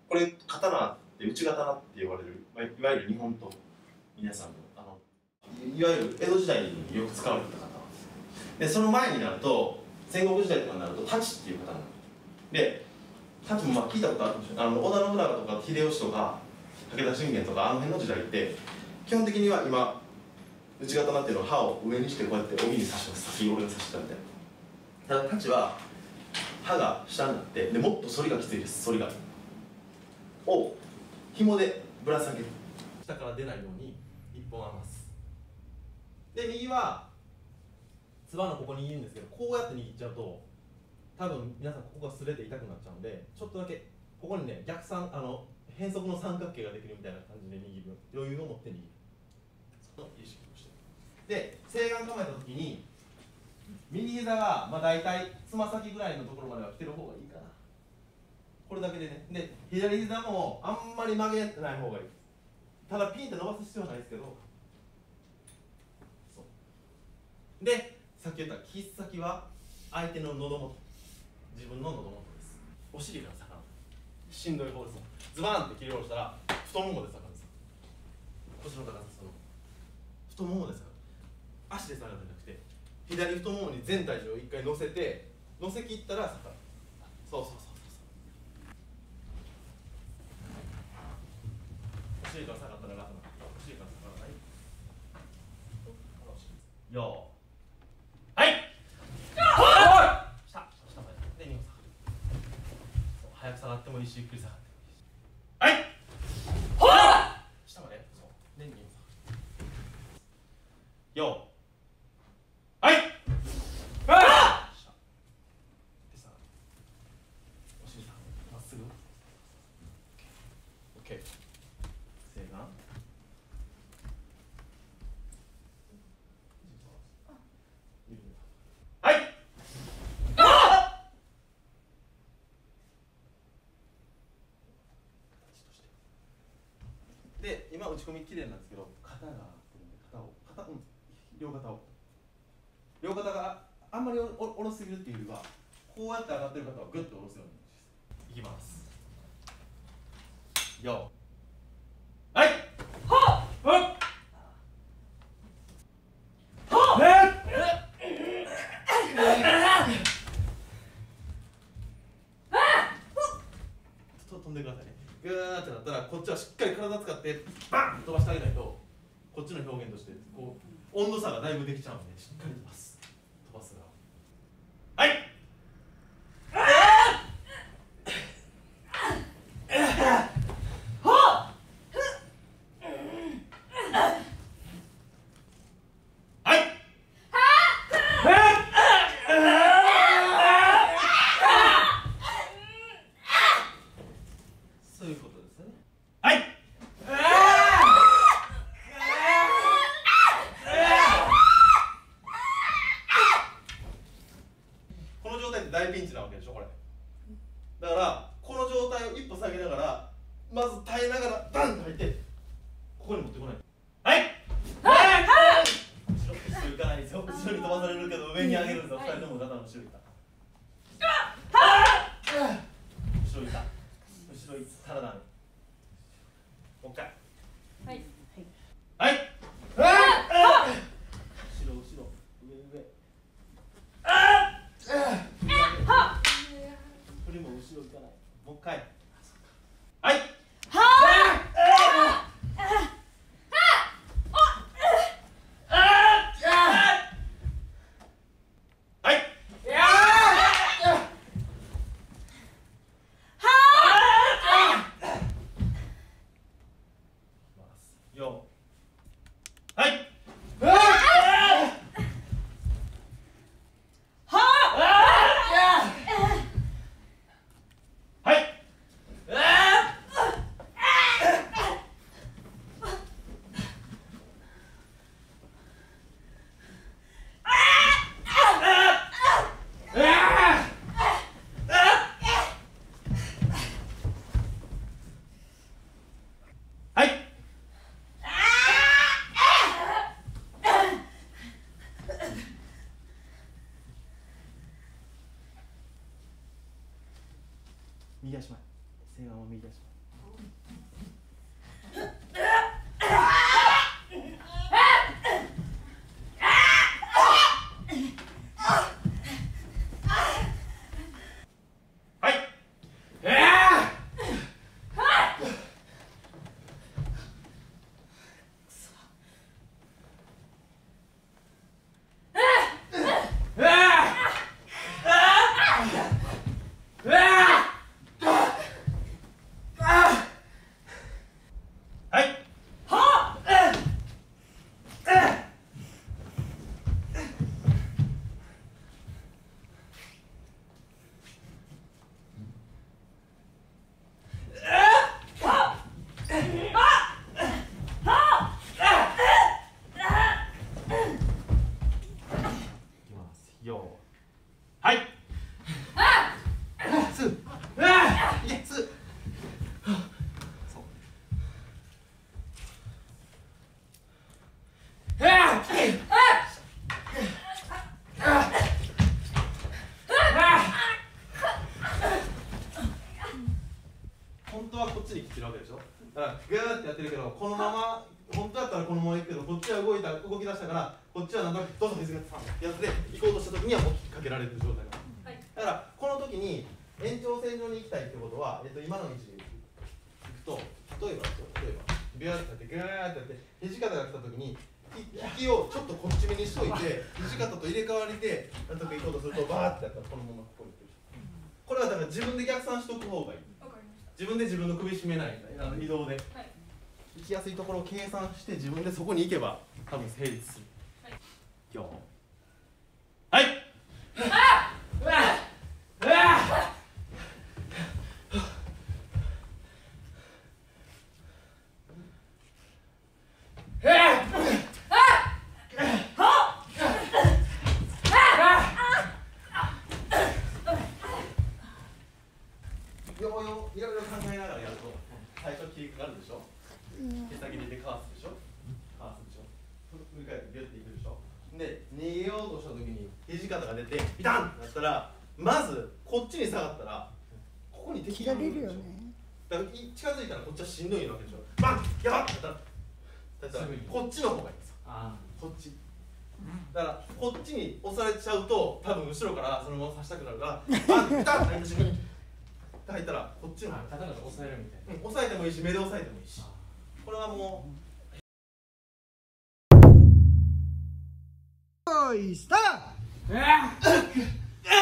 これ刀って内刀って言われる、いわゆる日本刀、皆さんのいわゆる江戸時代によく使われてた刀なんです。でその前になると戦国時代とかになると太刀っていう刀で、太刀も聞いたことあるんですよ。織田信長とか秀吉とか武田信玄とかあの辺の時代って基本的には今内刀っていうのは刃を上にしてこうやって帯に刺します。先俺が刺したみたいな。ただ太刀は刃が下になってでもっと反りがきついです。反りがを紐でぶら下げる、下から出ないように一本余す。で右はつばのここにいるんですけど、こうやって握っちゃうと多分皆さんここが擦れて痛くなっちゃうんで、ちょっとだけここにね逆三変則の三角形ができるみたいな感じで握る、余裕を持って握る、その意識をして。で正眼構えた時に右膝が大体つま先ぐらいのところまでは来てる方がいいかな。これだけでね。で左膝もあんまり曲げない方がいい。ただピンって伸ばす必要はないですけど、そうでさっき言った切っ先は相手の喉元、自分の喉元です。お尻から下がる、しんどい方です。ズバーンって切り下ろしたら太ももで下がるんです。腰の高さ、その太ももで下がる、足で下がるんじゃなくて左太ももに全体重を一回乗せて、乗せ切ったら下がる。そうそうそうそう。お尻から下がったら楽な、お尻から下がらない。よーはい下までで2歩下がる。早く下がってもいいしゆっくり下がってもいいし、はい下まで、そうで2歩下がる。よーはい下で下がる。お尻下がる、まっすぐ OK。 正眼はいで今打ち込みきれいなんですけど、肩が両肩があんまり下ろしすぎるっていうよりは、こうやって上がってる方はグッと下ろすようにいきます。よはいはっはっ飛んでくださいね。グーってなったらこっちはしっかり体使ってバンって飛ばしてあげないと、こっちの表現としてこう温度差がだいぶできちゃうんで、しっかり飛ばす側。はいそういうことですよね。はいこの状態って大ピンチなわけでしょ、これ。だからこの状態を一歩下げながら、まず耐えながらバンと入ってここに持ってこない。はい後ろいかないですよ。後ろに飛ばされるけど上に上げるんですよ。2人とも肩の後ろいった後ろいった後ろいったらダメ。もう一回はいはい後ろ後ろ上振りも後ろいかない。もう一回はいよはい右足前、正眼を右足前。 グーってやってるけど、このまま本当だったらこのままいくけど、こっちは動き出したから、こっちはなんとなくどうぞ水がさんってやつで行こうとした時にはもう引っ掛けられる状態が、はい、だからこの時に延長線上に行きたいってことは、今の位置で行くと、例えばビューってやってグーってやって土方が来た時に引きをちょっとこっち目にしといて、土方と入れ替わりでなんとか行こうとするとバーってやったらこのままここに来る。これはだから自分で逆算しとく方がいい。自分で自分の首絞めない移動で、はい、行きやすいところを計算して自分でそこに行けば多分成立する。はい、今日はいいろいろ考えながらやると最初切りかかるでしょ、手先でかわすでしょ、振り返ってビュッていくでしょ。で逃げようとした時に土方が出てビタンってなったら、まずこっちに下がったらここに敵が来るでしょ。だから近づいたらこっちはしんどいわけでしょ。バンやばっってなったらこっちの方がいいんですよ。こっちだからこっちに押されちゃうと多分後ろからそのまま刺したくなるからバンビタンって入った瞬間に入ったらこっちの方が押さえるみたいな、押さえてもいいし目で押さえてもいいし、これはもうスタート。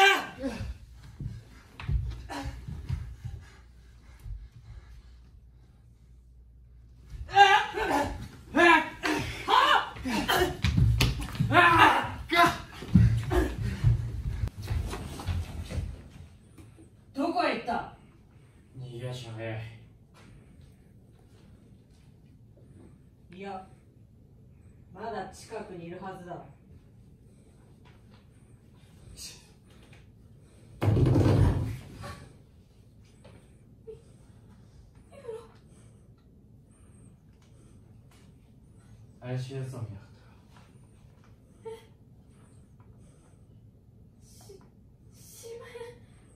どこへ行った？ 逃げ足が早い。 いや、まだ近くにいるはずだ。 怪しいやつを見なかったか。 しまえん。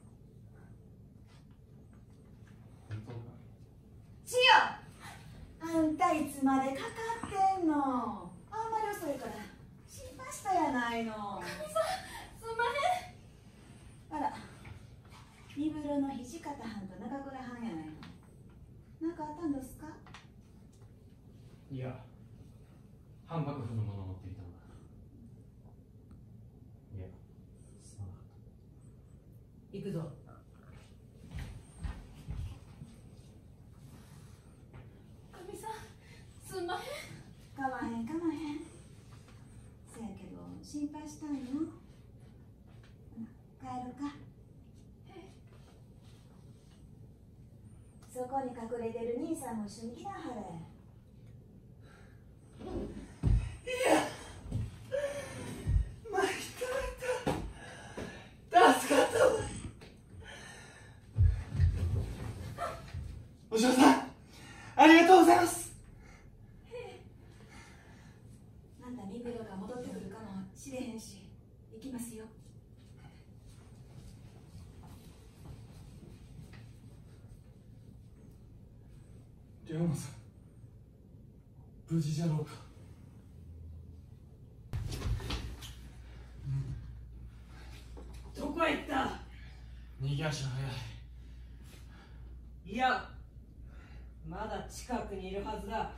本当か？ 千代、あんたいつまでかかってんの。あんまり遅いから心配したやないの。神さん、すんまへん。あら、三風呂の土方藩と中倉藩やないの。なんかあったんですか？ いや、反幕府のものを持っていたのだ。いや、すまなかった。 行くぞ。 神さん、すんまへん。かまへんかまへん。せやけど心配したんよ。帰るか。そこに隠れてる兄さんも一緒に来なはれ。 お嬢さん、ありがとうございます。 また三風呂が戻ってくるかもしれへんし、行きますよ。 龍馬さん、無事じゃろうか。 どこへ行った？ 逃げ足が速い。 いや、まだ近くにいるはずだ。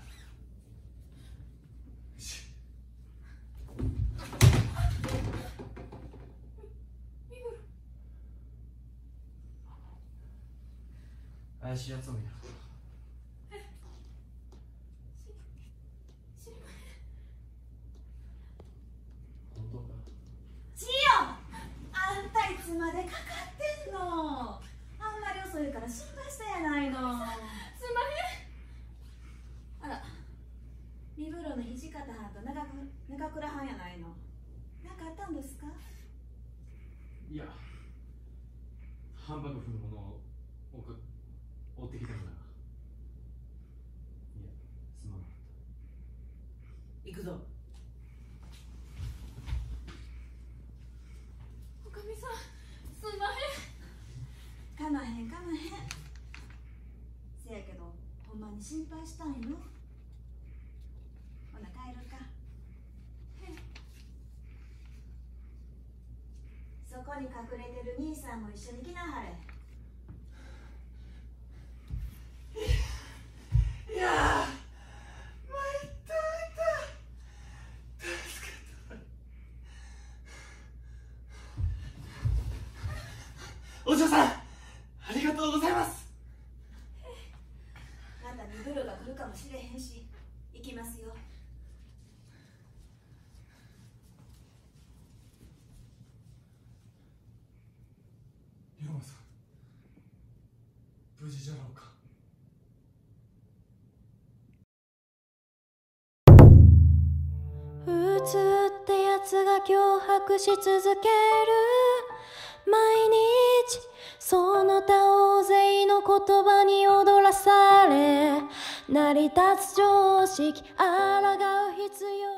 怪しいやつを見た。本当か？ 千代、あんたいつまでかかってんの？あんまり遅いから心配したやないの。すんまへん。あら、身風呂の土方はんと長倉はんやないの。なんかあったんですか？ いや、反幕府のものを追ってきたから。いや、すまなかった。 行くぞ。 おかみさん、すんまへん。かまへんかまへん。せやけど、ほんまに心配したんよ。ほな帰るか。そこに隠れてる兄さんも一緒に来なはれ。 いやー、参った助かった。お嬢さん、ありがとうございます。 また身風呂が来るかもしれへんし、行きますよ。 龍馬さん、無事じゃろうか。 うつってやつが脅迫し続ける毎日、その他大勢の言葉に踊らされ、成り立つ常識抗う必要